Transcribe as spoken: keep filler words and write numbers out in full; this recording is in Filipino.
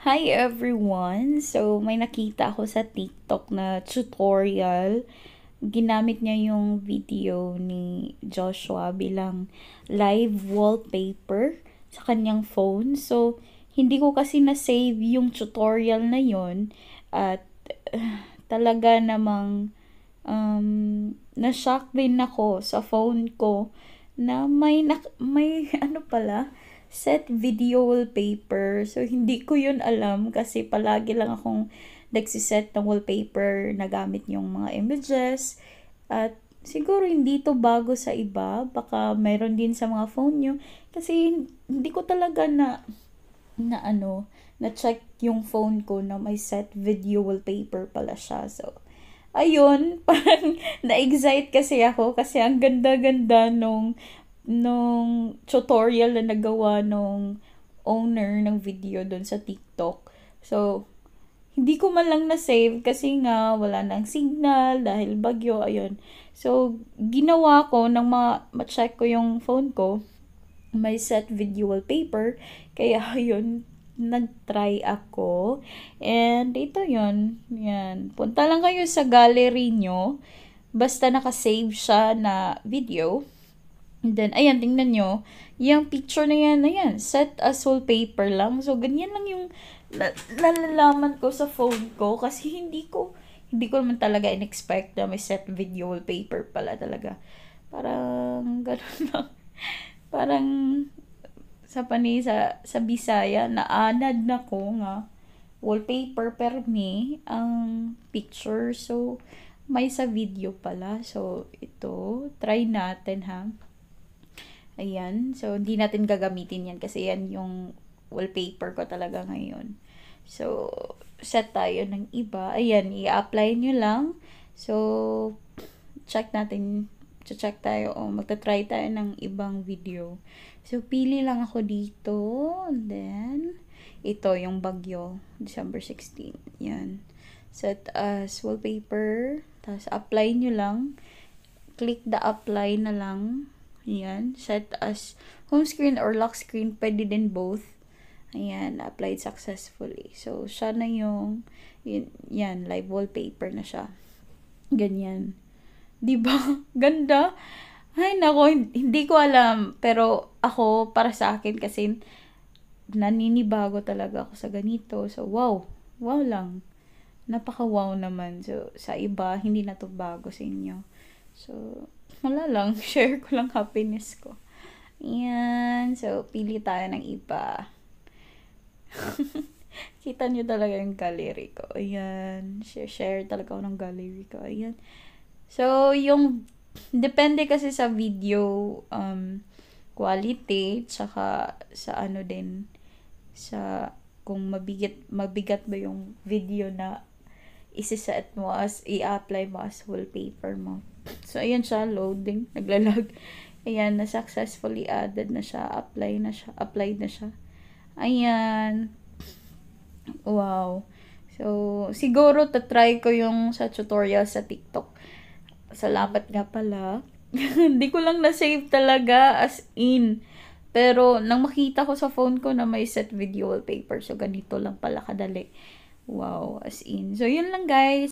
Hi everyone! So, may nakita ako sa TikTok na tutorial. Ginamit niya yung video ni Joshua bilang live wallpaper sa kanyang phone. So, hindi ko kasi na-save yung tutorial na yon at uh, talaga namang um, na-shock din ako sa phone ko na may, may ano pala, set video wallpaper. So, hindi ko yun alam kasi palagi lang akong nagsiset ng wallpaper na gamit yung mga images. At siguro hindi to bago sa iba. Baka mayroon din sa mga phone nyo. Kasi hindi ko talaga na, na ano, na-check yung phone ko na may set video wallpaper pala siya. So, ayun, parang na-excite kasi ako kasi ang ganda-ganda nung nung tutorial na nagawa nung owner ng video doon sa TikTok. So, hindi ko man lang na-save kasi nga wala nang signal dahil bagyo, ayun. So, ginawa ko nang ma- ma-check ko yung phone ko, may set video wallpaper, kaya ayun, nag-try ako. And ito yun, yan. Punta lang kayo sa gallery nyo, basta naka-save siya na video. And then, ayan, tingnan nyo. Yung picture na yan, ayan, set as wallpaper lang. So, ganyan lang yung nalalaman ko sa phone ko. Kasi hindi ko, hindi ko naman talaga in-expect na may set video wallpaper pala talaga. Parang, ganun lang. Parang, sa pani, sa, sa Bisaya, naanad na ko nga wallpaper permi ang picture. So, may sa video pala. So, ito, try natin ha. Ayan. So, hindi natin gagamitin yan kasi yan yung wallpaper ko talaga ngayon. So, set tayo ng iba. Ayan, i-apply nyo lang. So, check natin. Check tayo. O, magta-try tayo ng ibang video. So, pili lang ako dito. And then, ito yung bagyo. December sixteenth. Yan. Set as wallpaper. Tapos, apply nyo lang. Click the apply na lang. Ayan, set as home screen or lock screen, pwede din both. Ayan, applied successfully. So, siya na yung, yun, yan, live wallpaper na siya. Ganyan. Diba? Ganda. Ay, nako, hindi ko alam. Pero, ako, para sa akin, kasi, naninibago talaga ako sa ganito. So, wow. Wow lang. Napaka-wow naman. So, sa iba, hindi na to bago sa inyo. So, wala lang. Share ko lang happiness ko. Ayan. So, pili tayo ng iba. Kita nyo talaga yung gallery ko. Ayan. Share, share talaga ako ng gallery ko. Ayan. So, yung, depende kasi sa video um, quality, tsaka sa ano din, sa, kung mabigat, mabigat ba yung video na isi-set mo as, i-apply mo as wallpaper mo. So, ayan siya, loading, naglalag. Ayan, na successfully added na siya, apply na siya, applied na siya. Ayan. Wow. So, siguro, tatry ko yung sa tutorial sa TikTok. Salamat nga pala. Hindi ko lang na-save talaga, as in. Pero, nang makita ko sa phone ko na may set video wallpaper, so ganito lang pala kadali. Wow, as in. So, yun lang guys.